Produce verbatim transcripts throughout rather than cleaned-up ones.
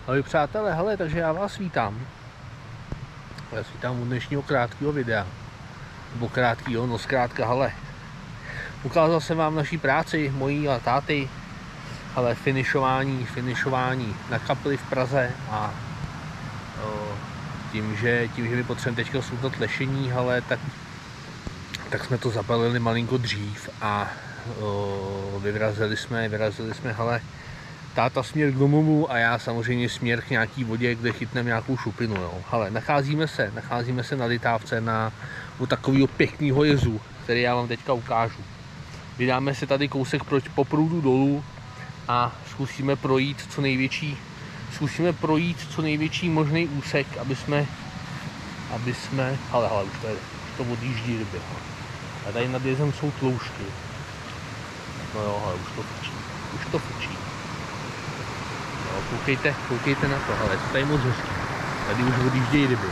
Ahoj přátelé, hele, takže já vás vítám. Já vás vítám u dnešního krátkého videa. Nebo krátkého, no zkrátka, hele. Ukázal jsem vám naší práci, mojí a táty. Ale finišování, finišování na kapli v Praze a o, tím, že, tím, že my potřebujeme teďka slutat lešení, ale tak, tak jsme to zapalili malinko dřív a o, vyrazili jsme, vyrazili jsme, hele, táta směr k domovu a já samozřejmě směr k nějaký vodě, kde chytneme nějakou šupinu, jo. Ale nacházíme se, nacházíme se na Litávce na, u takového pěkného jezu, který já vám teďka ukážu. Vydáme se tady kousek po průdu dolů a zkusíme projít co největší, zkusíme projít co největší možný úsek, aby jsme, aby jsme, ale, ale už to, je, už to odjíždí ryby. A tady nad jezem jsou tloušky. No jo, ale už to frčí, už to frčí. No, koukejte, koukejte na to, ale to tady moc hezký. Tady už odjíždějí ryby.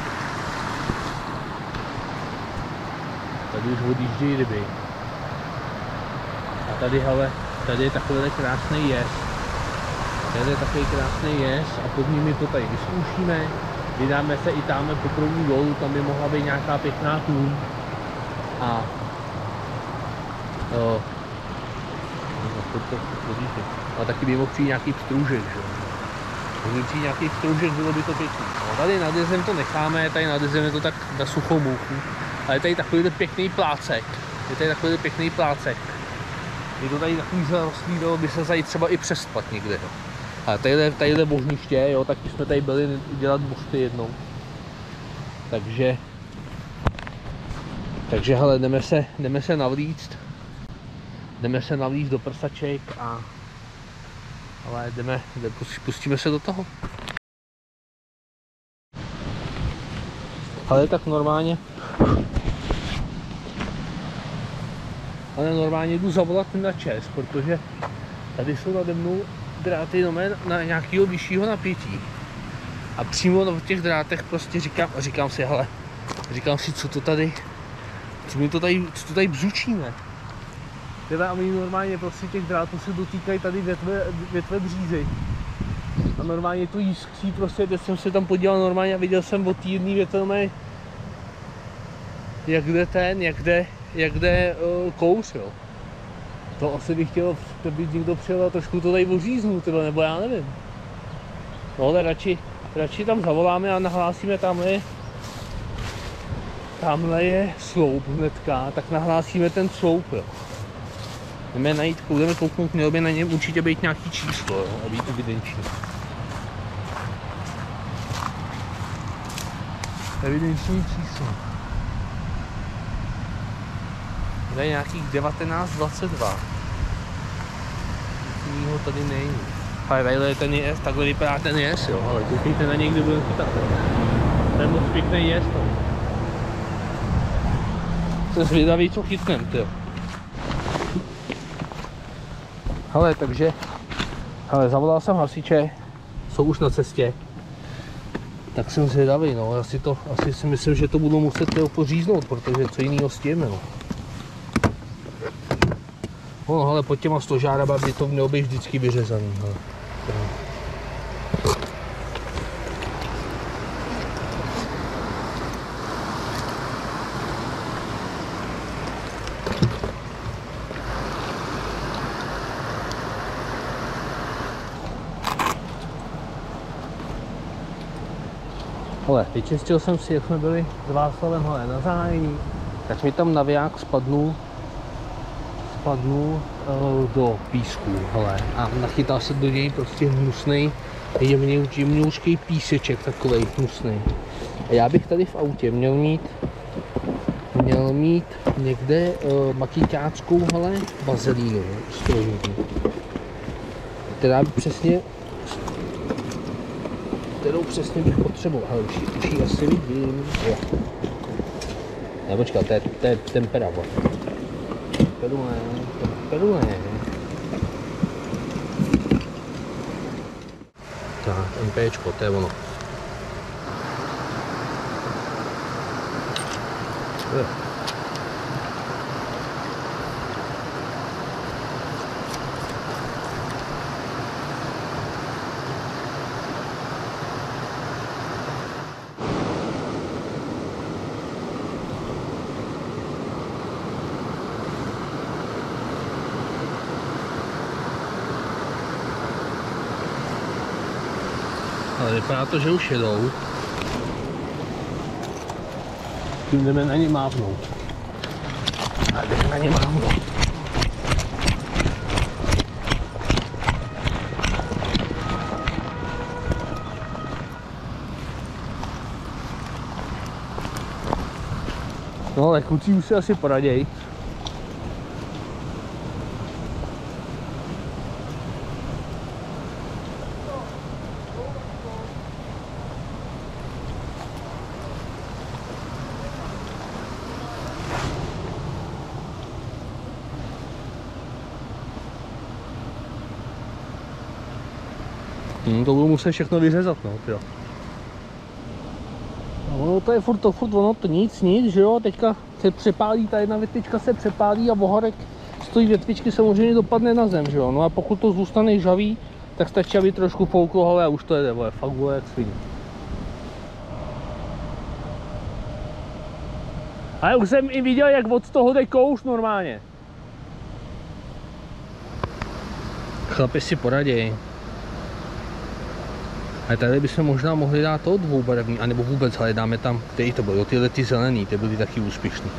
Tady už odjíždějí ryby. A tady, hele, tady je takovýhle krásný jez. Tady je takový krásný jez a pod nimi to tady vyzkoušíme. Vydáme se i tamhle po proudu dolů, tam by mohla být nějaká pěkná tůň. A jo, to, to, to, to, ale taky by mohl přijít nějaký pstrůžek, že jo. Kdyby přijít nějaký pstrůžek, bylo by to pěkný. No, tady nad jezem to necháme, tady nad jezem je to tak na suchou mouchu. Ale je tady takovýhle pěkný plácek. Je tady takovýhle pěkný plácek. Je to tady takový zarostlý, dalo by se tady třeba i přespat někde. Jo. A tadyhle, tadyhle božniště, jo, tak jsme tady byli dělat mosty jednou. Takže, takže hele, jdeme se, jdeme se navlíct. Jdeme se navlíct do prsaček a ale jdeme, jdeme, pustíme se do toho. Ale tak normálně, ale normálně jdu zavolat na ČEZ, protože tady jsou nade mnou dráty na nějakého vyššího napětí. A přímo v těch drátech prostě říkám, říkám si, hele, říkám si, co to tady, co mi to tady, co to tady bzučíme. Teda a my normálně prostě těch drátů se dotýkají tady větve, větve břízy. A normálně to jiskří prostě, teď jsem se tam podíval normálně a viděl jsem od té jedné větve, jak jde ten, jak jde, jak jde uh, kouř, jo. To asi bych chtěl, kdyby někdo přijel a trošku to tady oříznout, nebo já nevím. No ale radši, radši tam zavoláme a nahlásíme, tamhle, tamhle je sloup hnedka, tak nahlásíme ten sloup, jo. Jdeme najít, budeme kouknout, mělo by na něm určitě být nějaký číslo, jo, a být evidenční. Evidenční číslo. Tady je nějakých devatenáct dvacet dva. Nic jiného tady není. Ale tady je ten jez, takhle vypadá ten jez, jo, ale koukejte na něj, kde budeme chytat. To je moc pěkný jez, to. Jsem zvědavý, co chytnem, tyjo. Hele, takže, hele, zavolal jsem hasiče, jsou už na cestě. Tak jsem zvědavý, no, asi to, asi si myslím, že to budu muset tyjo, poříznout, protože co jiného s tím, no. No, ale pod těma stožárama by to mělo být vždycky vyřezaný, hele. Hele, vyčistil jsem si, jak jsme byli s Václavem hele, na zájemí, tak mi tam naviják spadnul, spadnul uh, do písku, hele, a nachytal se do něj prostě hnusnej, jemně, jemňoučkej píseček takovej hnusnej. A já bych tady v autě měl mít, měl mít někde uh, makyťáckou, hele, vazelínu, strožník, která by přesně, kterou přesně bych potřeboval, ale už, už ji asi vidím, jo. Ne, počkat, to je, to je tempera, bo. Temperule, temperule. Tak, MPčko, to je ono. Jo. Ale vypadá to, že už jedou. Tím jdeme na ně mávnout. A jdeme na ně mávnout. No ale kluci už si asi poraděj. Hmm, to budu muset všechno vyřezat, no, jo. No, to je furt to, furt ono to nic, nic, že jo, teďka se přepálí, ta jedna větvička se přepálí a oharek z té větvičky samozřejmě dopadne na zem, že jo, no a pokud to zůstane žavý, tak stačí, aby trošku fouklo, ale už to jede, vole, fakt vole, jak svině. Ale už jsem i viděl, jak od toho jde kouš normálně. Chlapi si poraděj. Ale tady bychom možná mohli dát to dvoubarevný, anebo vůbec, ale dáme tam, který to bylo, tyhle ty zelený, ty byly taky úspěšný.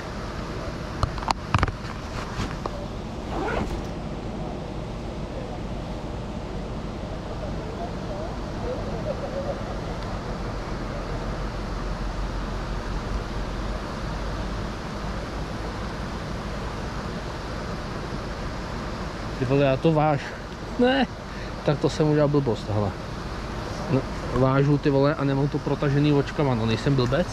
Ty vole, já to váž. Ne, tak to jsem udělal blbost, hele. No, vážu ty vole a nemám to protažený očkama, no nejsem blbec.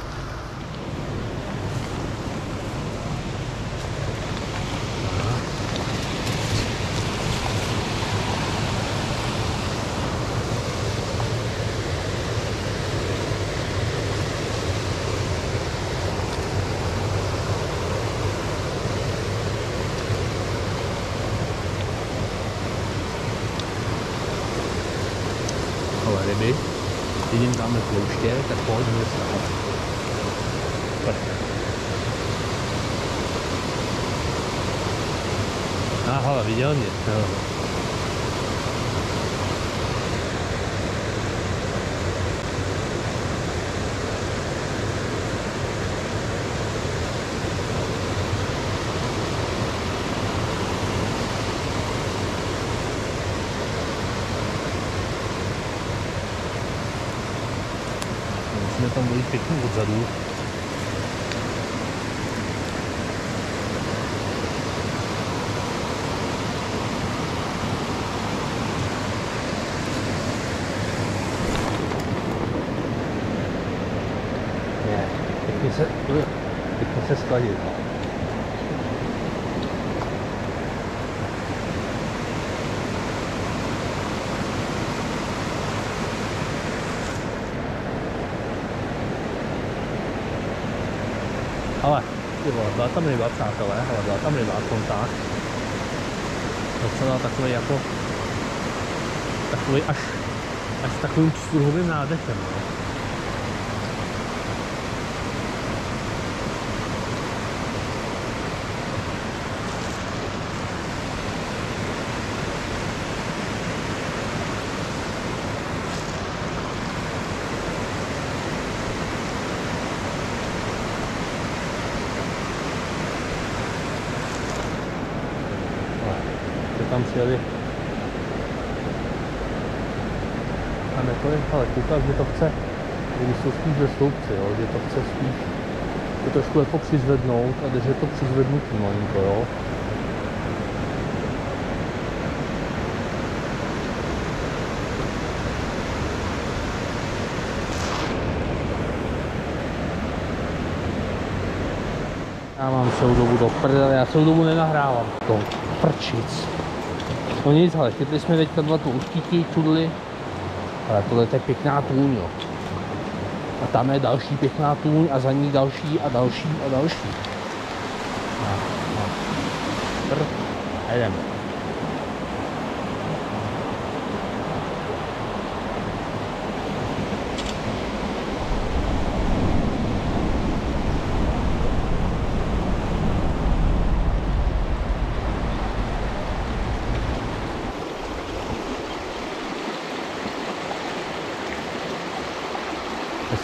Ryby, když jim dáme plouště, tak pohodně se. Aha, viděl mě. Jo. Musíme tam mluvit pěkně odzadu. Ne, pěkně se, pěkně se skladit. Ale, ty vole, byla tam ryba, přátelé, ale byla tam ryba, kontakt. Docela takový jako, takový až, až s takovým čtyřhovým nádechem, no. Tam přijeli a nekonec, ale koukám, že to chce, že jsou spíš ve sloupci, jo, že to chce spíš to trošku jako přizvednout a držet to přizvednutí malinko, jo. Já mám celou dobu do prdele, já celou dobu nenahrávám to prčic. No nic, ale chytli jsme teďka dva tlouštíky, čudly, ale tohle je pěkná tůň, jo. A tam je další pěkná tůň a za ní další a další a další. A, a. Prr. A jdeme.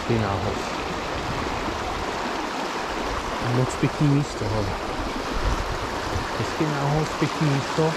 hezký náhod. Moc pěkný místo, hele. Hezký náhod, pěkný místo.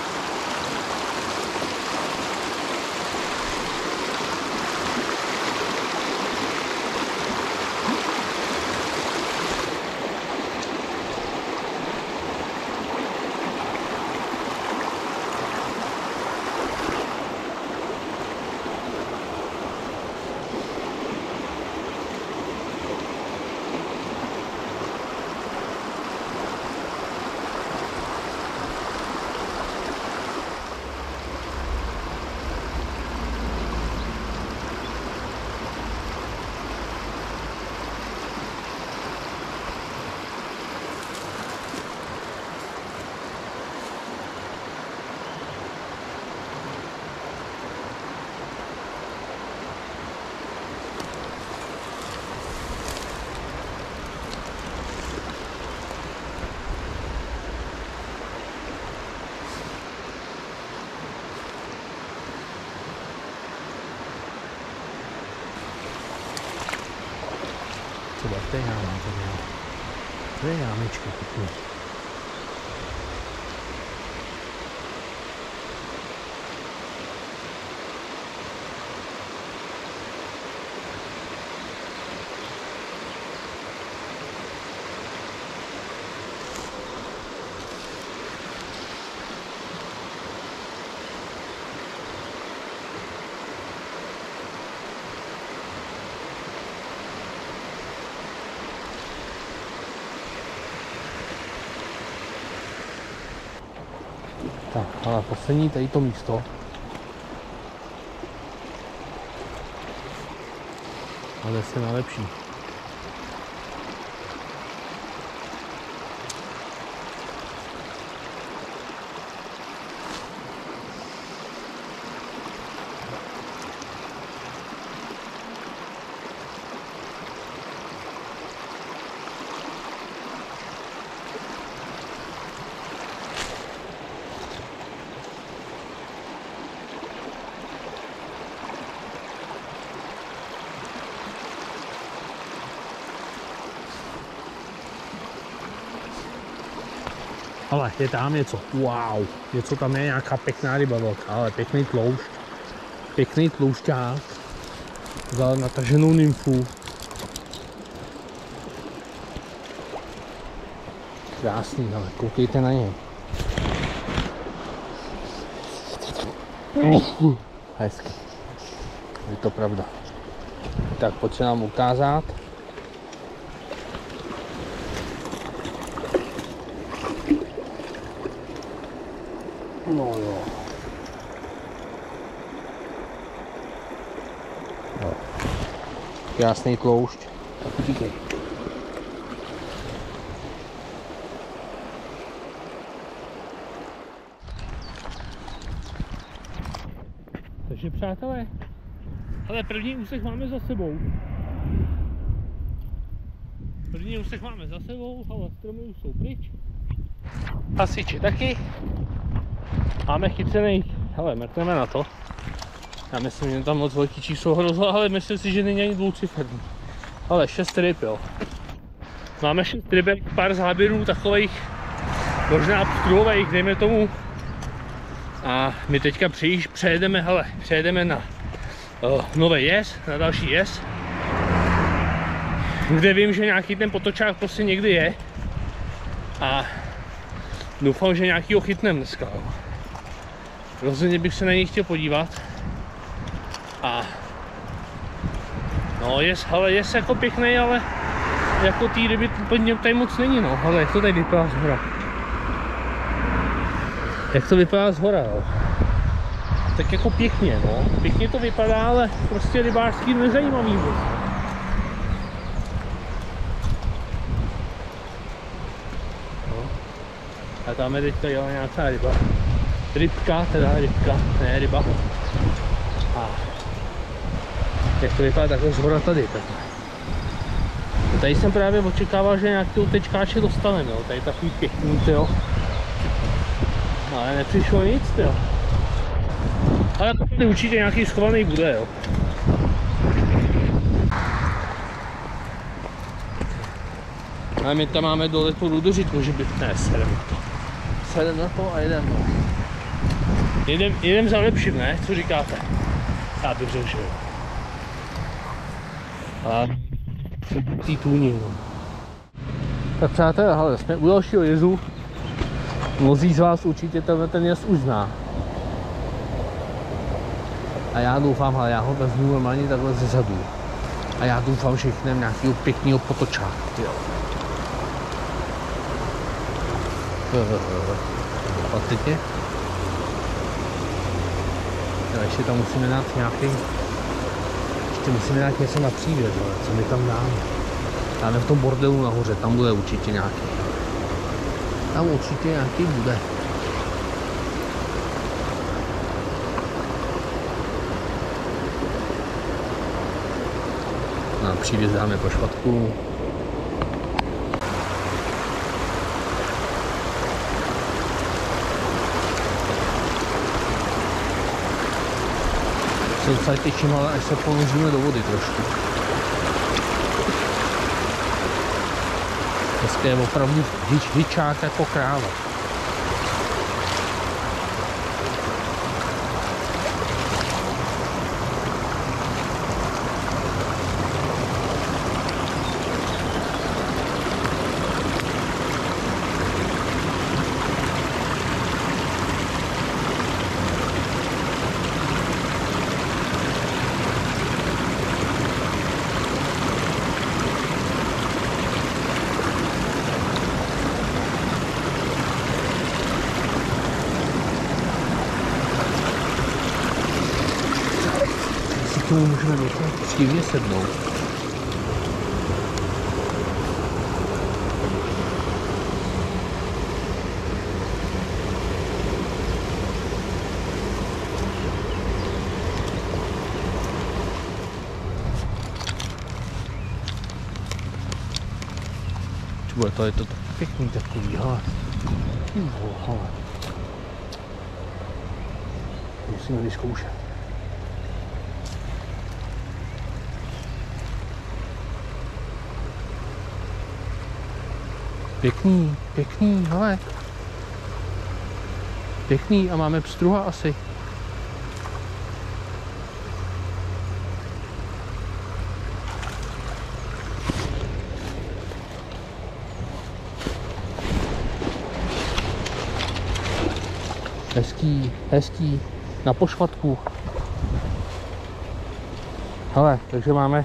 Třeba to je jáma, to je jáma. To je jámička pěkně. Tak, ale poslední tady to místo. Ale se na lepší. Ale je tam něco, wow, něco tam je, nějaká pěkná ryba velká, ale pěkný tloušť, pěkný tloušťák, vzal nataženou nymfu. Krásný, ale koukejte na něj. Uh, hezky, je to pravda. Tak pojď se nám ukázat. No jo. No. Krásný tloušť. Tak utíkej. Takže přátelé, ale první úsek máme za sebou. První úsek máme za sebou, ale stromy už jsou pryč. Hasiči taky. Máme chycený, hele, mrkneme na to. Já myslím, že tam moc velký číslo hrozilo, ale myslím si, že není ani dvouciferný. Ale šest ryb, jo. Máme šest rybek, pár záběrů takových, možná pstruhových, dejme tomu. A my teďka přijíž, přejedeme, hele, přejedeme na uh, nový jez, na další jez. Kde vím, že nějaký ten potočák prostě někdy je. A doufám, že nějakýho chytnem dneska, jo. Rozhodně bych se na něj chtěl podívat. A no jest, ale jest jako pěkný, ale jako té ryby tady moc není, no. Ale jak to tady vypadá z hora? Jak to vypadá z hora, jo? Tak jako pěkně, no. Pěkně to vypadá, ale prostě rybářský nezajímavý moc. No. A tam je teďka jela nějaká ryba. Rybka, teda rybka, ne ryba. A jak to vypadá takhle zhora tady, takhle. Tady jsem právě očekával, že nějaký utečkáče dostaneme, jo. Tady takový pěkný, tyjo. Ale nepřišlo nic, tyjo. Ale tady určitě nějaký schovaný bude, jo. A my tam máme dole tu rudořitku, že by... Ne, sedem na to. Sedem na to a jedem. Jedem, jedem za lepším, ne? Co říkáte? Já bych řekl, že jo. A tý tůni, no. Tak přátelé, hele, jsme u dalšího jezu. Mnozí z vás určitě tenhle ten jez už zná. A já doufám, hele, já ho vezmu normálně takhle ze zadu. A já doufám, že chytneme nějakého pěkného potočáku, jo. Patrně. Jo, ještě tam musíme dát nějaký... Ještě musíme dát něco na přívěd, ale co my tam dáme? Dáme v tom bordelu nahoře, tam bude určitě nějaký. Tam určitě nějaký bude. Na přívěd dáme po švatku. Se docela těším, ale až se ponoříme do vody trošku. Dneska je opravdu hyč, hyčák jako kráva. K tomu můžeme docela příjemně sednout. Bude to, je to tak pěkný takový, hele. Hele. Musíme vyzkoušet. Pěkný, pěkný, hele. Pěkný a máme pstruha asi. Hezký, hezký, na pošvatku. Hele, takže máme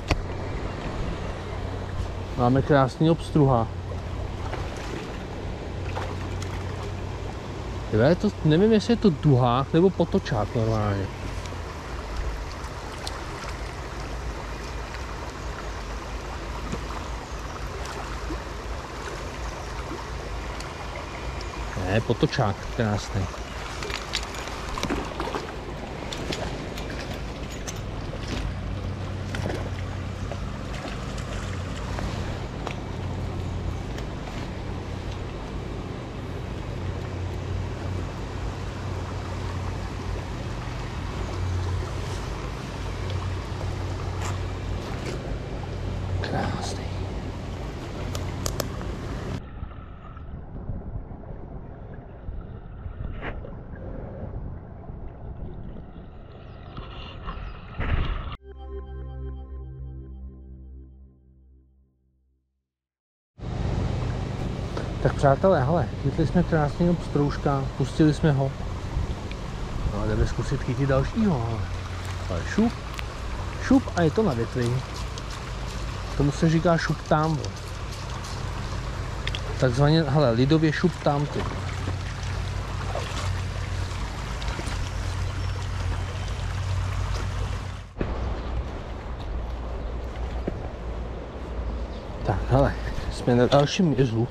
máme krásný obstruha. Je to, nevím, jestli je to duhák nebo potočák normálně. Ne, potočák, krásný. Krásný. Tak přátelé, hele, chytli jsme krásného pstroužka, pustili jsme ho. No a jdeme zkusit chytit dalšího, ale, ale šup, šup a je to na větvi. Tomu se říká šup tam. Takzvaně, hele, lidově šup tam ty. Tak, hele, jsme na dalším jezu.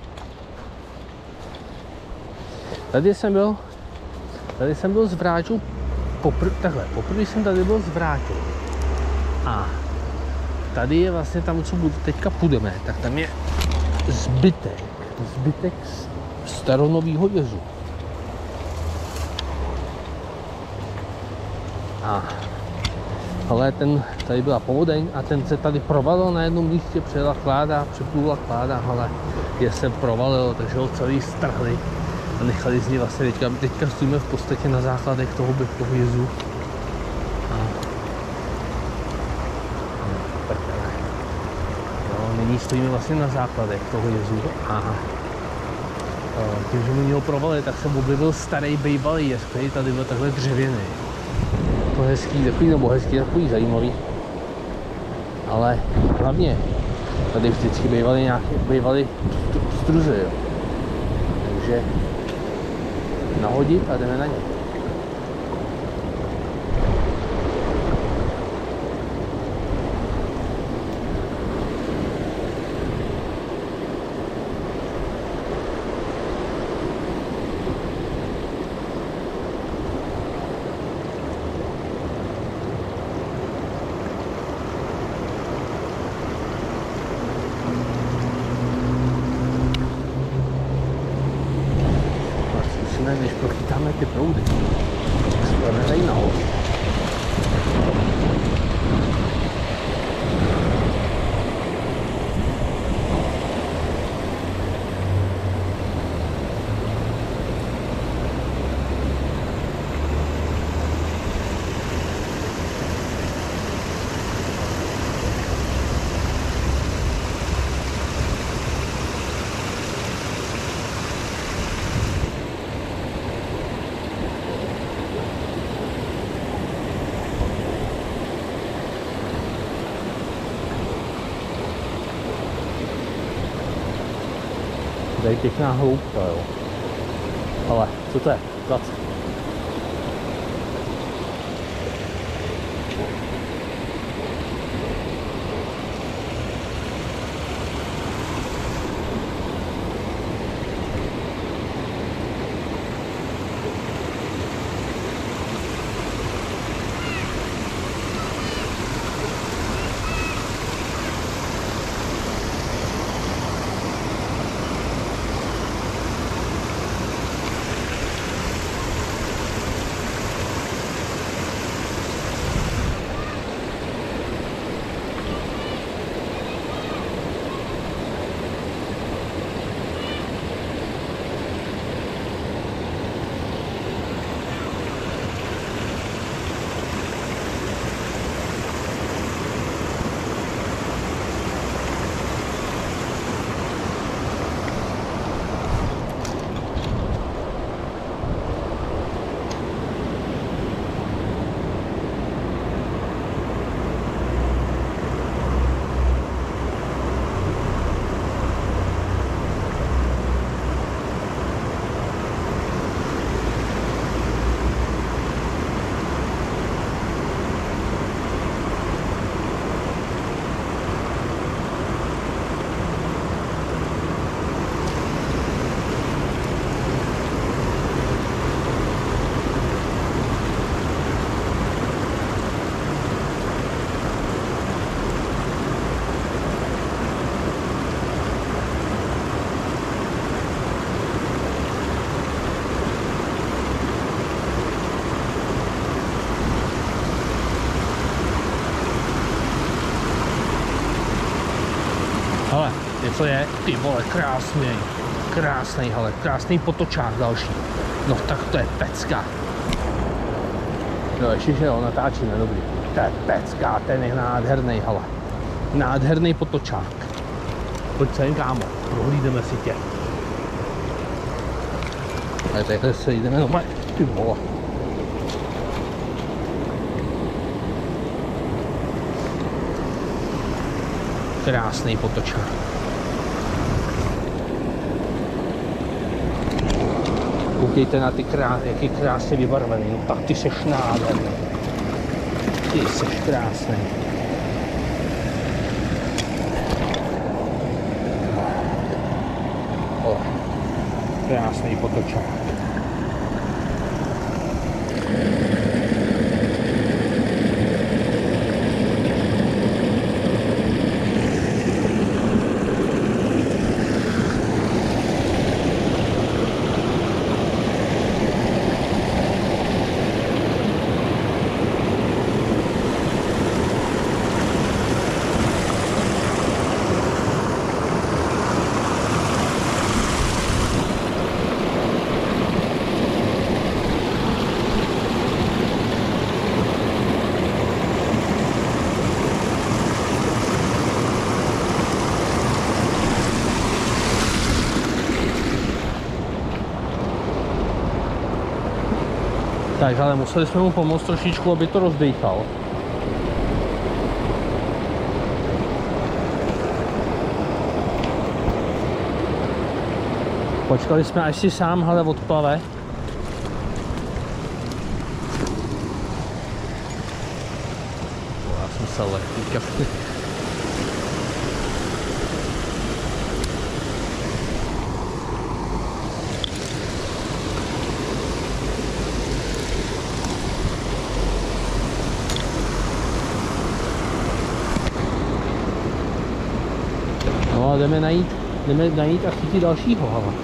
Tady jsem byl, tady jsem byl s Vráťou, popr takhle, poprvé jsem tady byl s Vráťou. A tady je vlastně tam, co teďka půjdeme, tak tam je zbytek, zbytek staronovýho jezu. A ale ten, tady byla povodeň a ten se tady provalil na jednom místě, přijela kláda, připlula kláda, ale je se provalilo, takže ho celý strhli a nechali z něj vlastně teďka, teďka stojíme v podstatě na základech toho, toho jezu. A... Tak, jo, nyní stojíme vlastně na základech toho jezu a tím, že mi ho provali, tak jsem objevil starý bývalý jez, který tady byl takhle dřevěný. To hezký, takový nebo hezký, takový zajímavý. Ale hlavně tady vždycky bývaly nějaké, bývaly struzy, jo. Takže nahodit a jdeme na ně. Než prochytáme ty proudy, tak se budeme tady nahoru. Tady je pěkná hloubka, jo. Ale co to je? Zase. Hele, něco je, ty vole, krásný, krásný, hele, krásný potočák další. No tak to je pecka. No ještě, že jo, natáčíme, dobrý. To je pecka, ten je nádherný, hele. Nádherný potočák. Pojď sem, kámo, prohlídeme si tě. Ale takhle se jdeme doma, ty vole. Krásný potočák. Koukejte na ty krás, jak je krásně vybarvený, no tak ty seš nádherný. Ty seš krásný. O, krásný potočák. Tak, ale museli jsme mu pomoct trošičku, aby to rozdejchal. Počkali jsme, až si sám hele odplave. Já jsem se lehký. No a jdeme najít, jdeme najít a chytit dalšího, hele.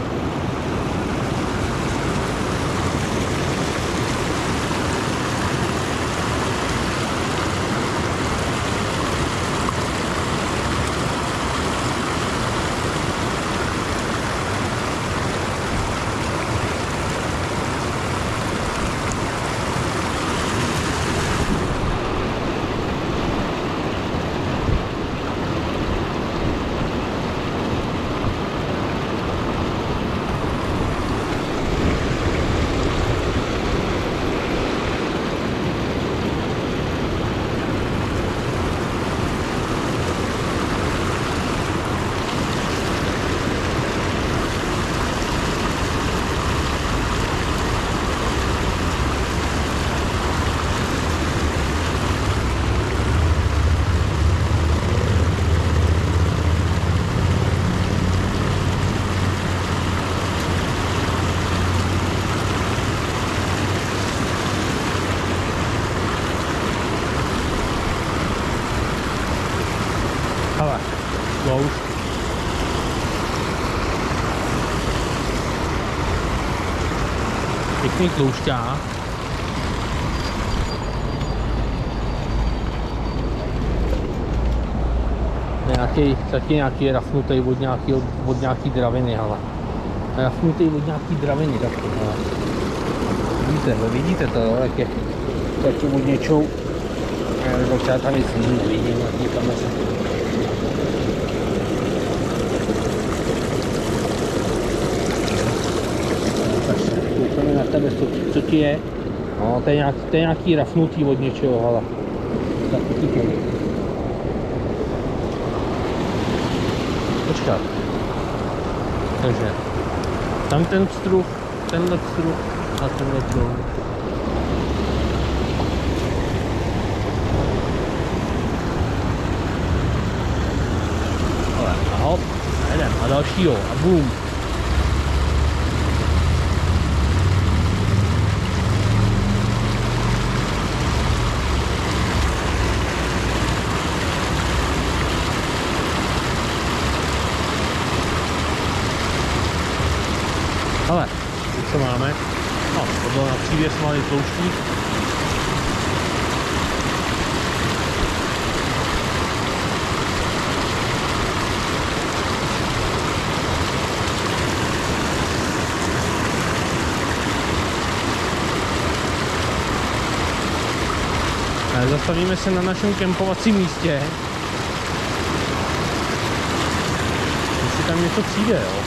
Hele, louž. Pěkný tloušťák. Nějaký, taky nějaký rafnutý od nějaký, od nějaký draviny, hele. Rafnutý od nějaký draviny, tak to, hele. Vidíte, vidíte to, jo, jak je, jak je od něčou. Já tam nic nevidím, nikam se. Na tebe, co, co ti je? No, to je nějaký, to je nějaký rafnutý od něčeho, hele. Tak utíkej. Počkat. Takže, tam ten pstruh, tenhle pstruh a tenhle pstruh. Ale, a hop, a jdem, a dalšího, a bum. Ale, co máme? No, to bylo na přívěs malý tlouštík. Zastavíme se na našem kempovacím místě. Jestli tam něco přijde, jo.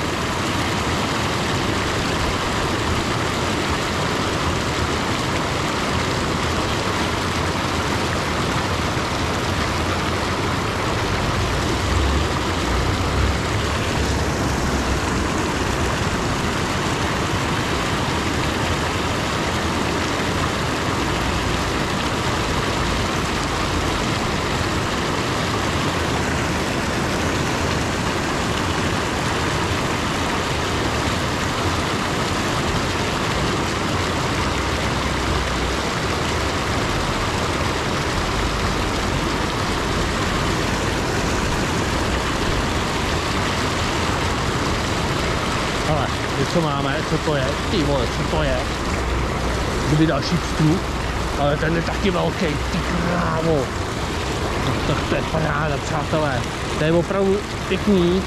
Co máme, co to je, ty vole, co to je, kdyby další pstruh, ale ten je taky velký, ty krávo, no, tak to je paráda, přátelé, to je opravdu pěkný,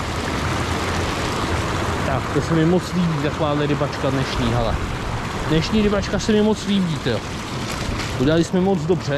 tak to se mi moc líbí, takováhle rybačka dnešní, hele, dnešní rybačka se mi moc líbí, jo. Udělali jsme moc dobře.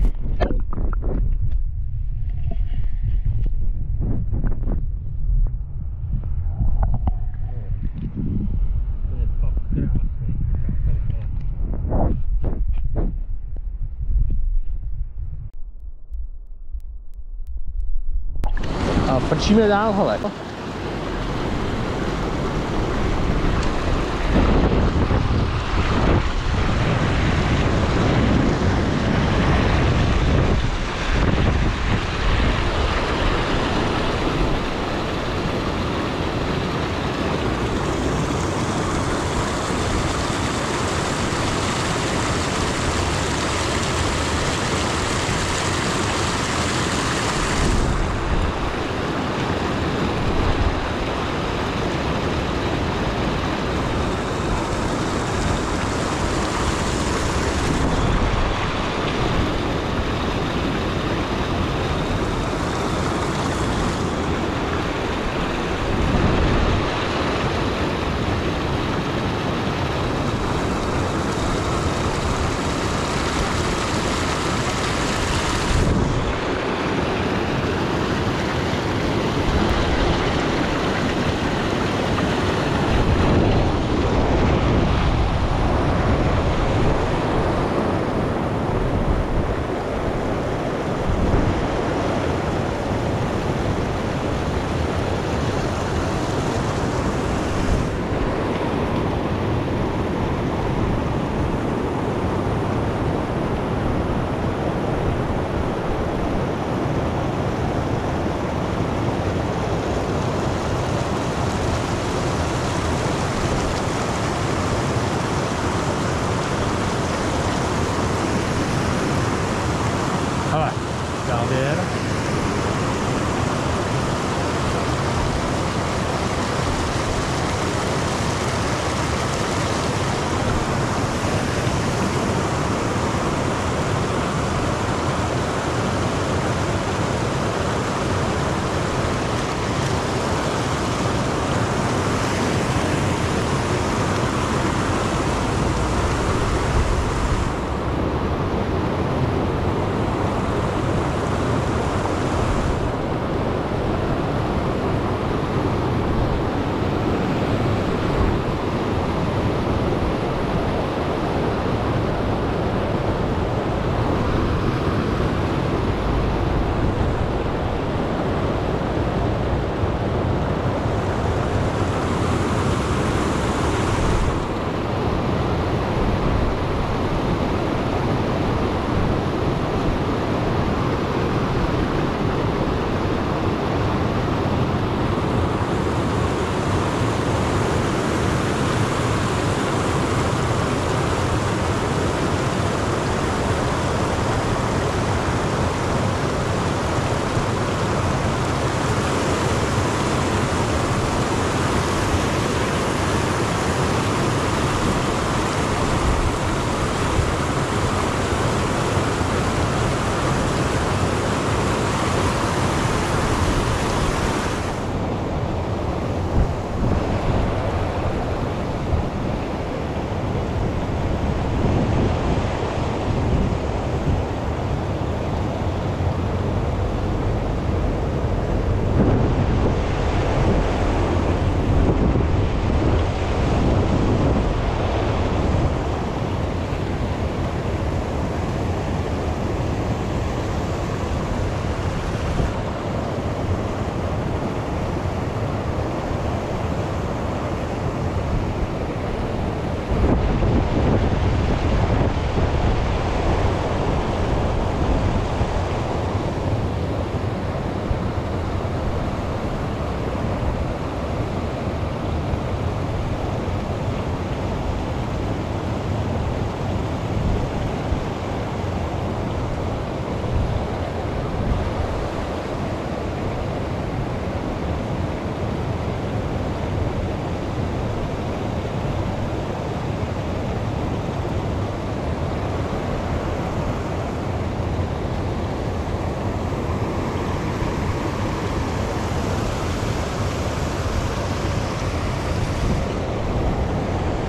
A prčíme dál, hele. Hele, závěr.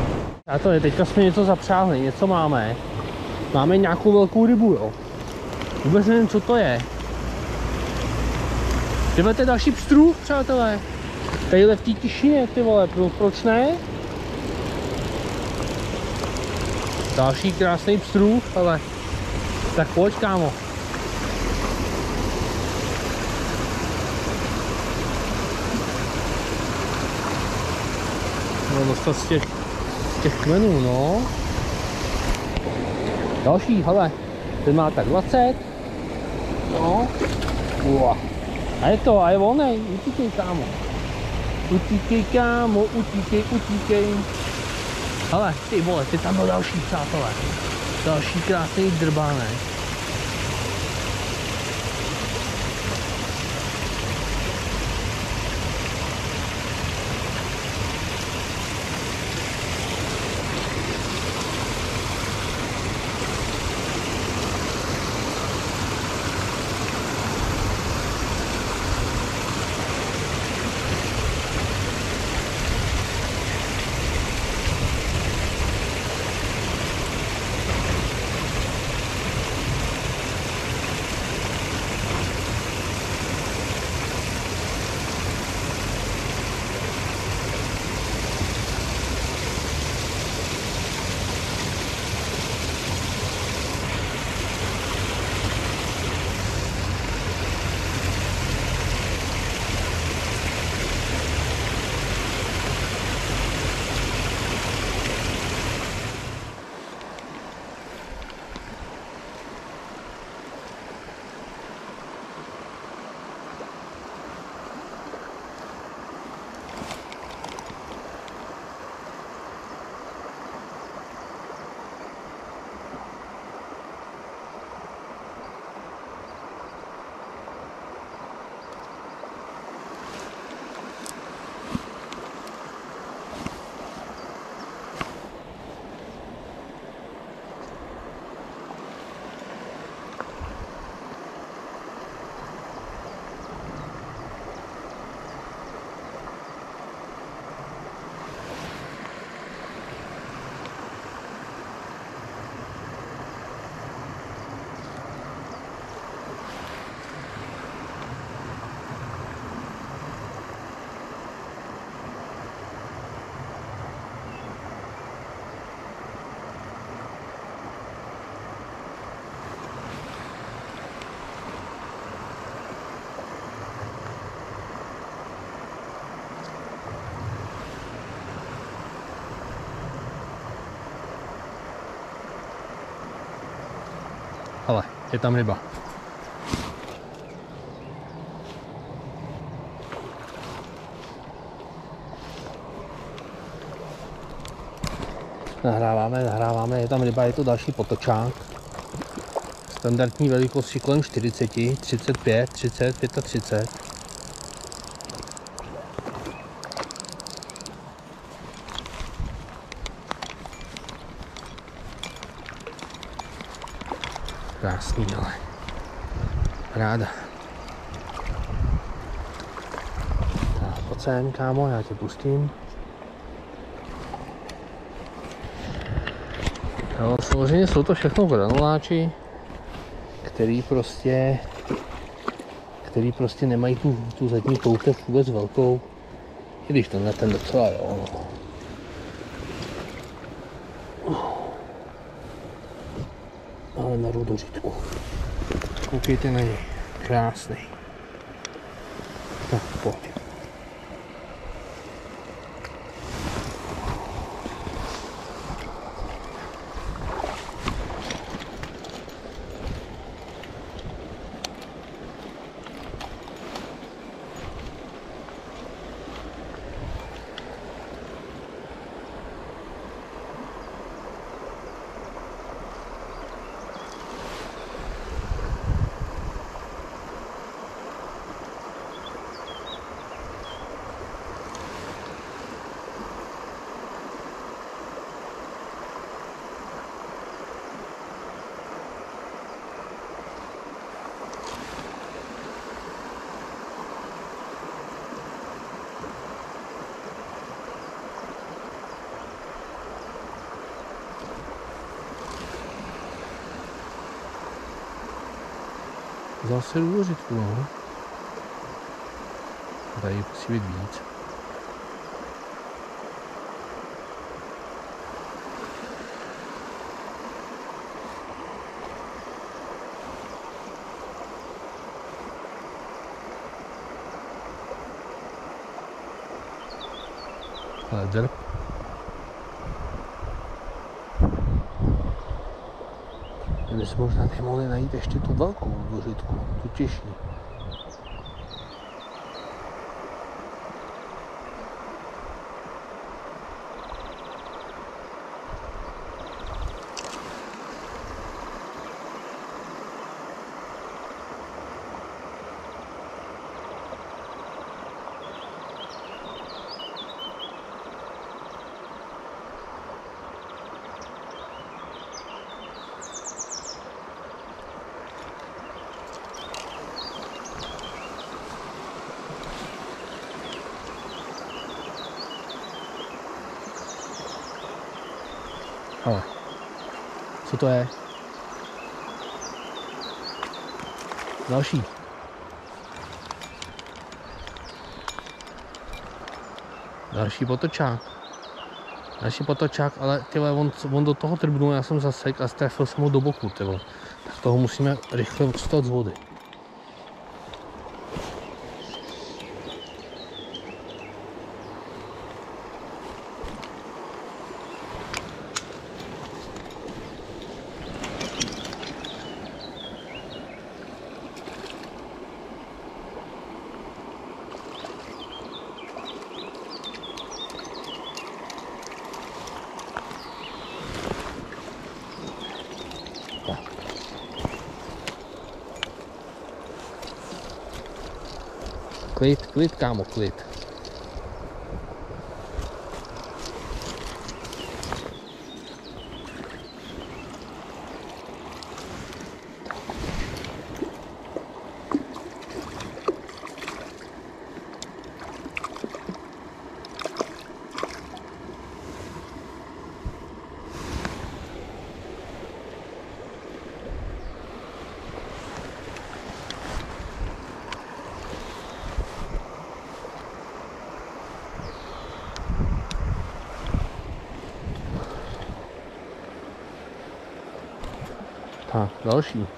to je, teďka jsme něco zapřáhli, něco máme. Máme nějakou velkou rybu, jo. Vůbec nevím, co to je. Tyhle, to je další pstrůh, přátelé. Tadyhle v té tišině, ty vole, pro, proč ne? Další krásný pstrůh, ale tak pojď, kámo. No, dostat z těch, z těch kmenů, no. Další, hele, ten má tak dvacet. No. Ua. A je to, a je volnej, utíkej, kámo. Utíkej, kámo, utíkej, utíkej. Hele, ty vole, ty tam byl další, přátelé. Další krásný drbánek. Hele, je tam ryba. Nahráváme, nahráváme, je tam ryba, je to další potočák. Standardní velikosti kolem čtyřicet, třicet pět, třicet, třicet pět. Krásný, ale ráda. Tak, pojď sem, kámo, já tě pustím. No, samozřejmě jsou to všechno granuláči, který prostě, který prostě nemají tu, tu zadní poutev vůbec velkou, i když tenhle ten docela jo. Ale na rudořítku. Koukejte na něj, krásný. Tak pojď. Zase jdu do řitku, no. Tady musí být víc. Ale drb. Kdyby se možná tady mohli najít ještě tu velkou vořitku, tu těžší. Ale, co to je? Další. Další potočák. Další potočák, ale tyhle, on, on do toho trbnul, já jsem zasek a strefil jsem ho do boku, tyhle. Tak toho musíme rychle vstat z vody. Klid, klid, kámo, klid. Tak, další.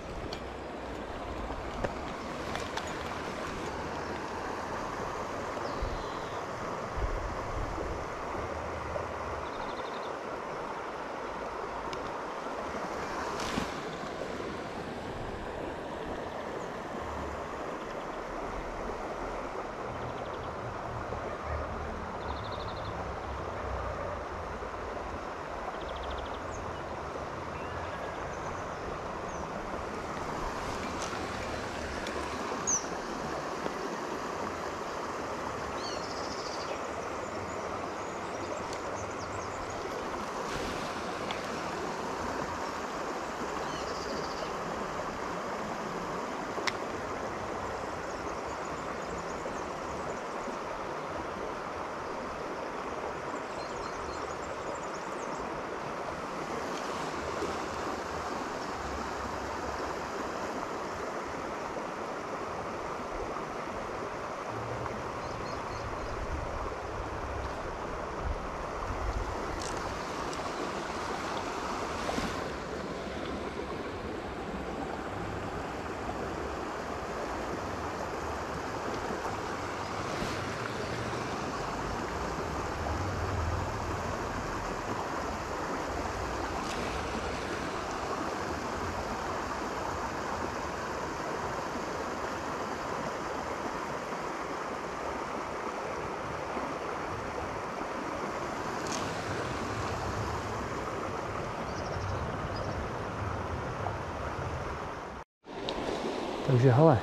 Takže hele,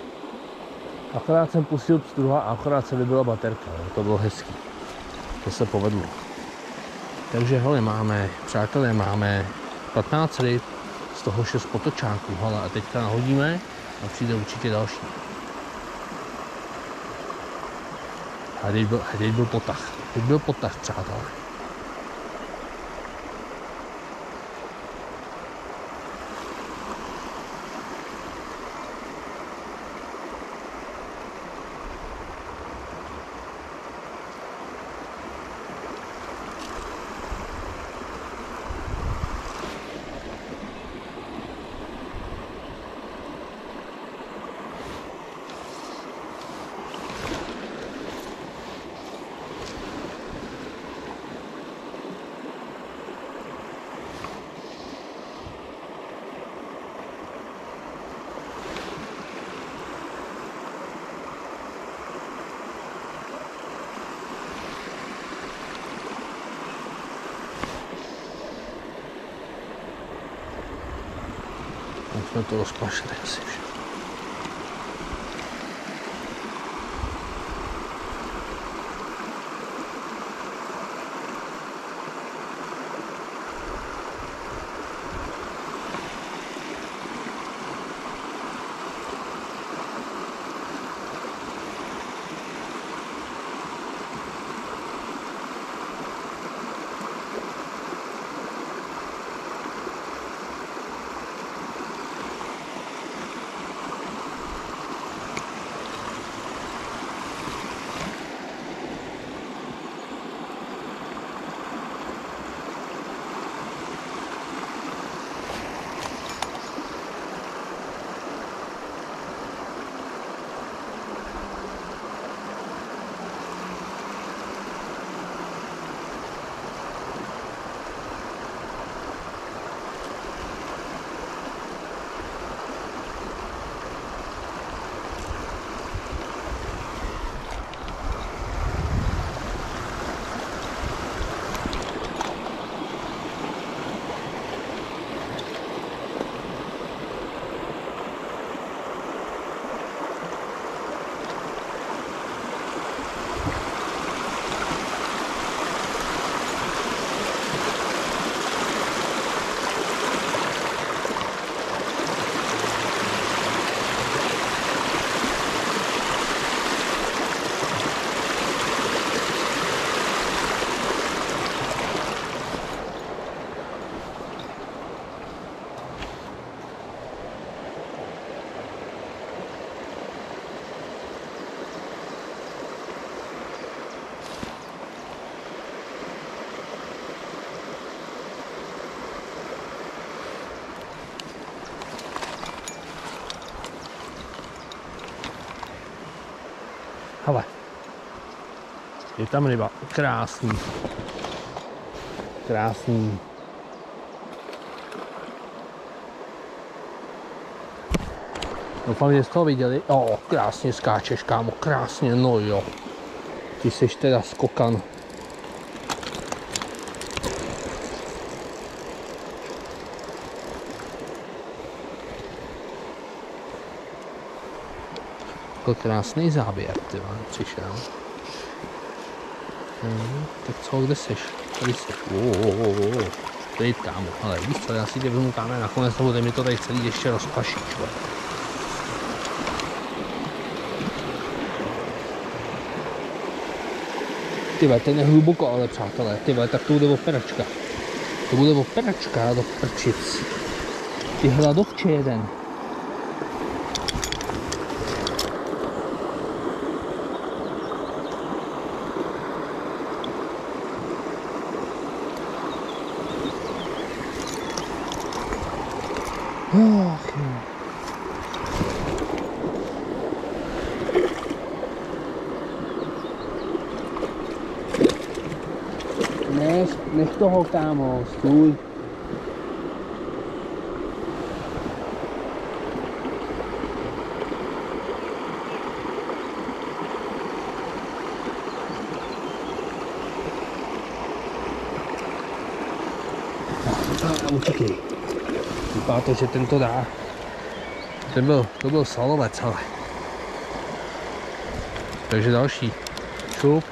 akorát jsem pustil pstruha a akorát se vybila baterka, jo. To bylo hezký. To se povedlo. Takže hele, máme, přátelé, máme patnáct ryb, z toho šest potočáků, hele, a teďka nahodíme a přijde určitě další. A teď byl, teď byl potah, teď byl potah, přátelé. jsme to rozplašili asi všechno. Hele, je tam ryba, krásný, krásný. Doufám, že jste to viděli. O, krásně skáčeš, kámo, krásně, no jo. Ty seš teda skokan. To krásný záběr, ty vole, přišel. Hmm, tak co, kde seš? Tady seš. Oooooooo. Tady kámo, ale víš co, já si tě vezmu kámo, nakonec to bude mi to tady celý ještě rozpašit, čo? Tyhle, ten je hluboko, ale přátelé, tyhle, tak to bude operačka. To bude operačka do prčic. Ty hladovče jeden. Ach, jo. Nech, nech toho, kámo, stůj. A utíkej. Vypadá to, že ten to dá. Ten byl, to byl salovec, ale. Takže další. Šup.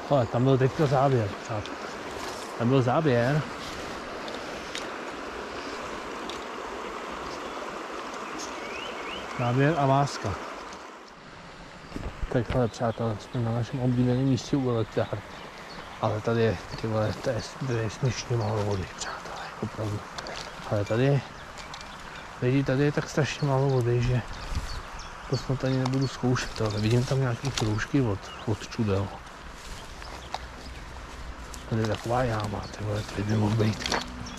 Ale tam byl teďka záběr, přátelé. Tam byl záběr. Záběr a láska. Takhle, přátelé, jsme na našem oblíbeném místě u elektrárny. Ale tady je, ty vole, to je, to je směšně málo vody, přátelé, opravdu. Ale tady je, lidi, tady je tak strašně málo vody, že to snad ani nebudu zkoušet, ale vidím tam nějaký kroužky od, od čudel. Tady je taková jáma, ty vole, tady by mohl být.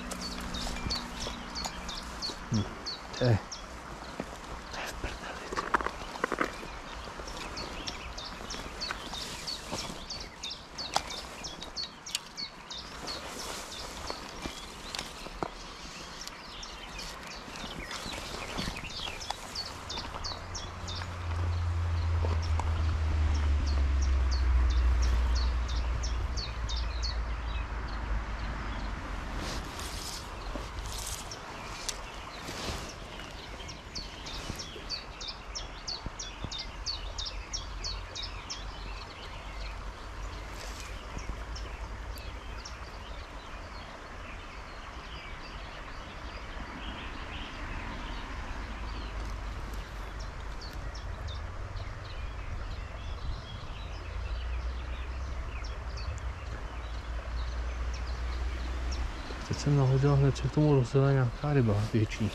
Hm, to je, to je v prdeli, ty vole. Teď jsem nahodil hned, že k tomu rozjela nějaká ryba větší.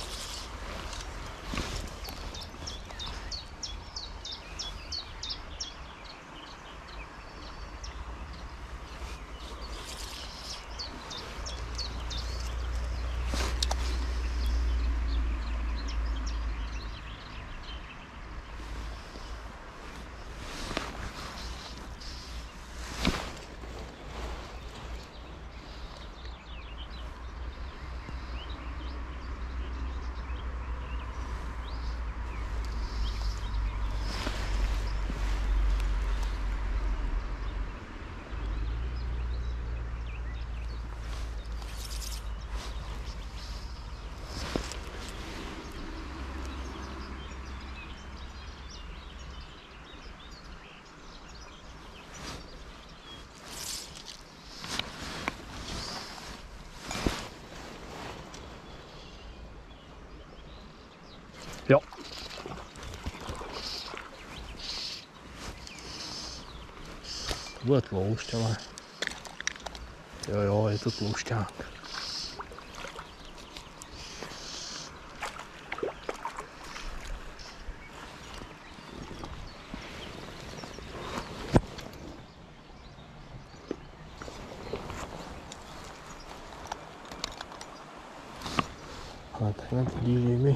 Jo. To bude tloušť, ale jo, jo, je to tloušťák. Ale takhle podívej mi.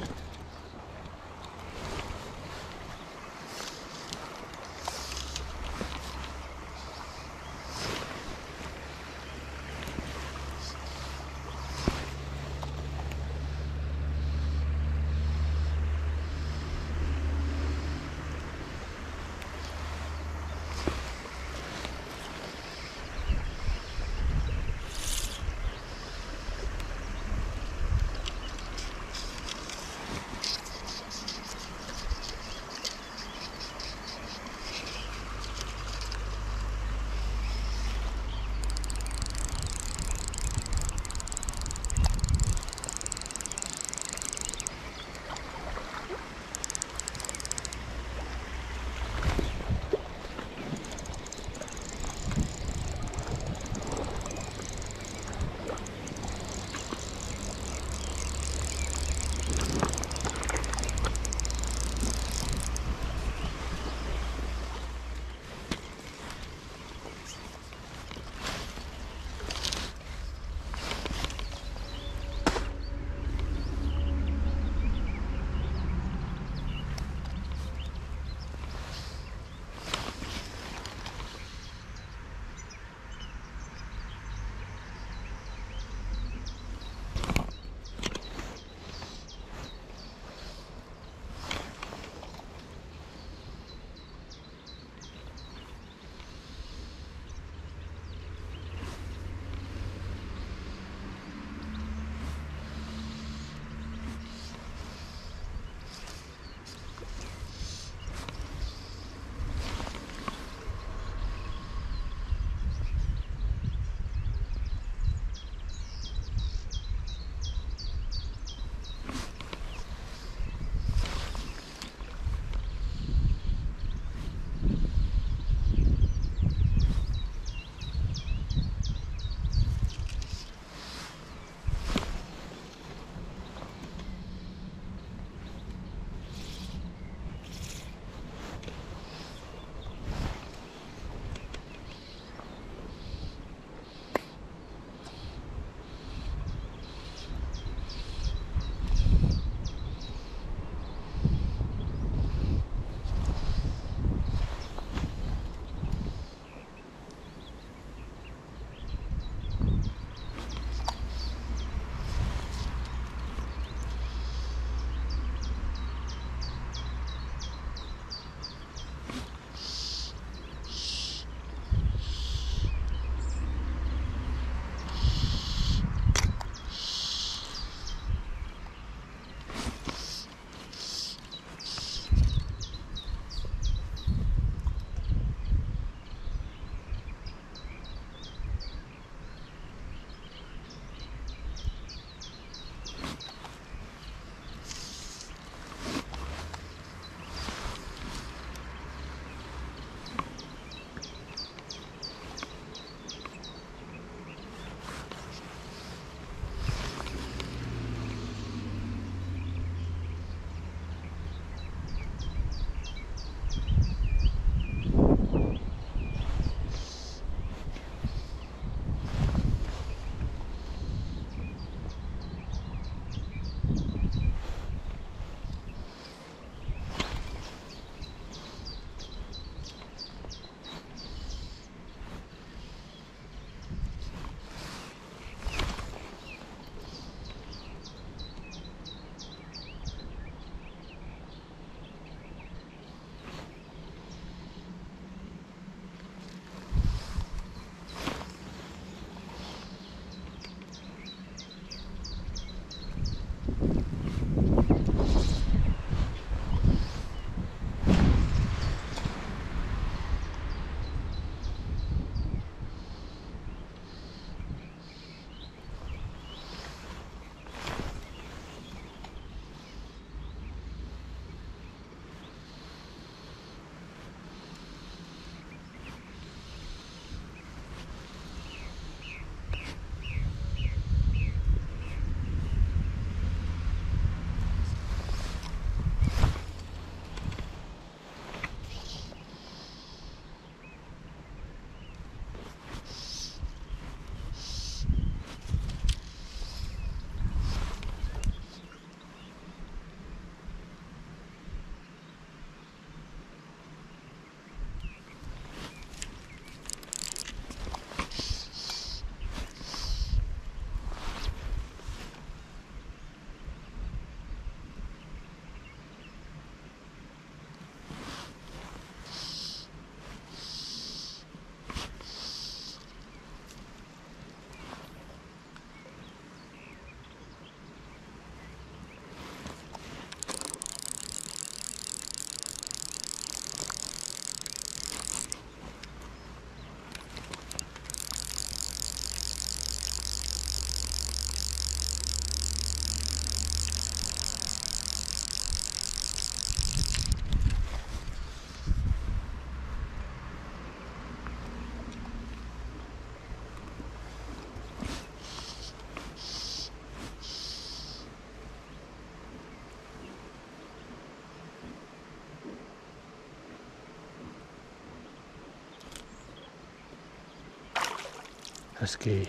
Hezký.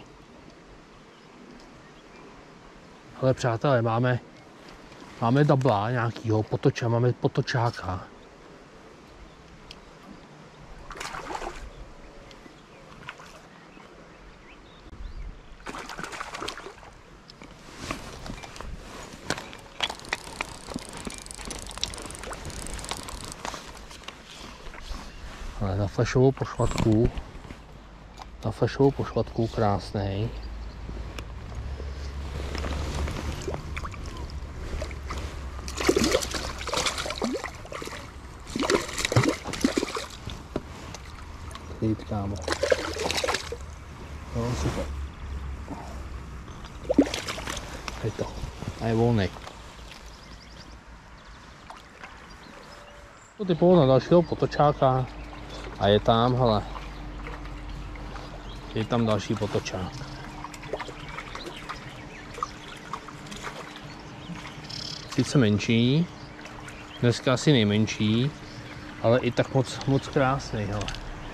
Ale přátelé, máme, máme dabla nějakýho potoča, máme potočáka. Ale na flešovou pošvatku, na flešovou pošvatku krásnej. Jít, kámo. No, super. Je to. A je volnej. To typovo na dalšího potočáka. A je tam, hele. Je tam další potočák. Sice menší. Dneska asi nejmenší. Ale i tak moc, moc krásný, hele.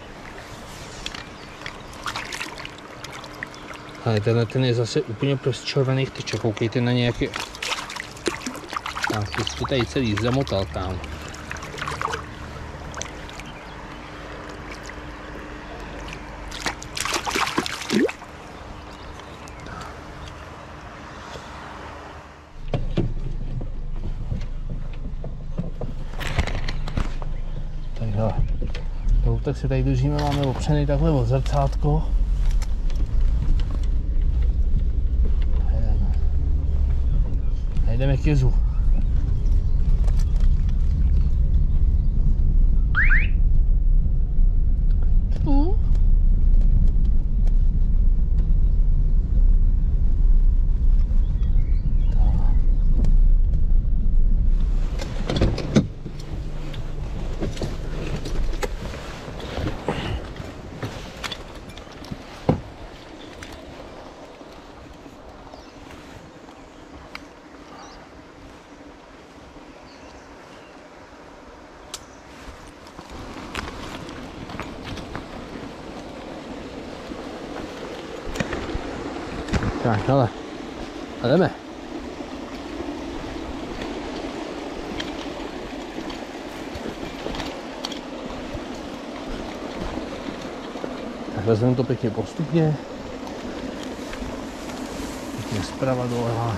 Ale tenhle ten je zase úplně prostě červených tyček, koukejte na nějaké. Tak, ty jsi to tady celý zamotal tam. Tak hele, tak se tady držíme, máme opřený takhle o zrcátko. Jdeme k jezu. Uh. Tak, hele, a jdeme. Tak vezmeme to pěkně postupně. Pěkně zprava doleva.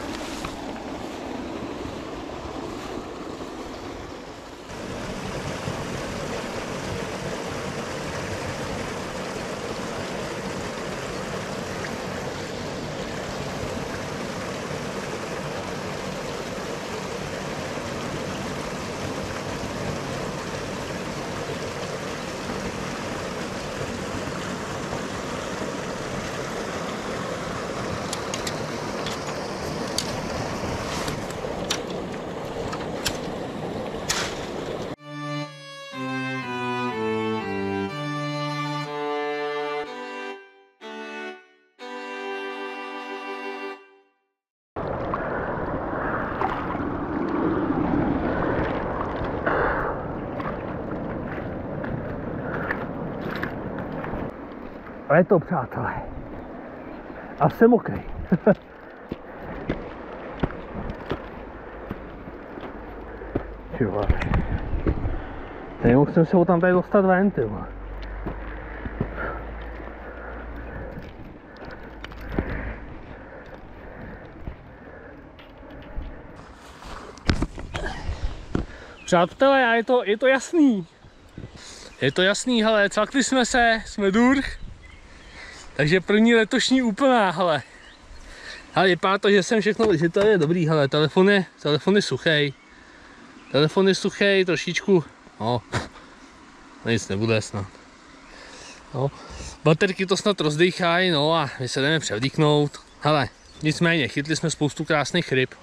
A je to, přátelé. A jsem mokrý. Čuva. Nemohl jsem se ho tam tady dostat ven, ty vole. Přátelé, a je to, je to jasný. Je to jasný, hele, cvakli jsme se, jsme durch. Takže první letošní úplná, hele. Ale vypadá to, že jsem všechno, že to je dobrý, hele, telefon je, telefon je suchý. Telefon je suchý, trošičku, no, nic nebude snad. No, baterky to snad rozdýchají, no a my se jdeme převdíknout. Hele, nicméně, chytli jsme spoustu krásných ryb.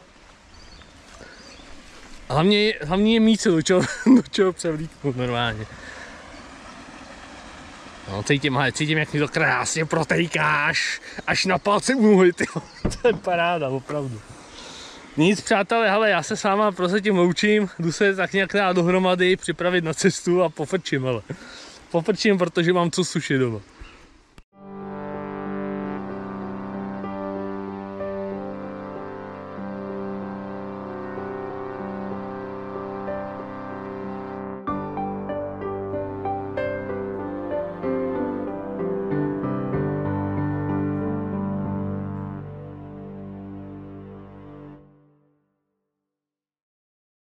Hlavně, hlavně je mít se do čeho, do čeho převdíknout normálně. No, cítím, hele, cítím, jak mi to krásně protejkáš, až na palce úhly, ty. To je paráda, opravdu. Nic, přátelé, hele, já se s váma prozatím loučím, jdu se tak nějak dát dohromady, připravit na cestu a pofrčím, hele. Pofrčím, protože mám co sušit doma.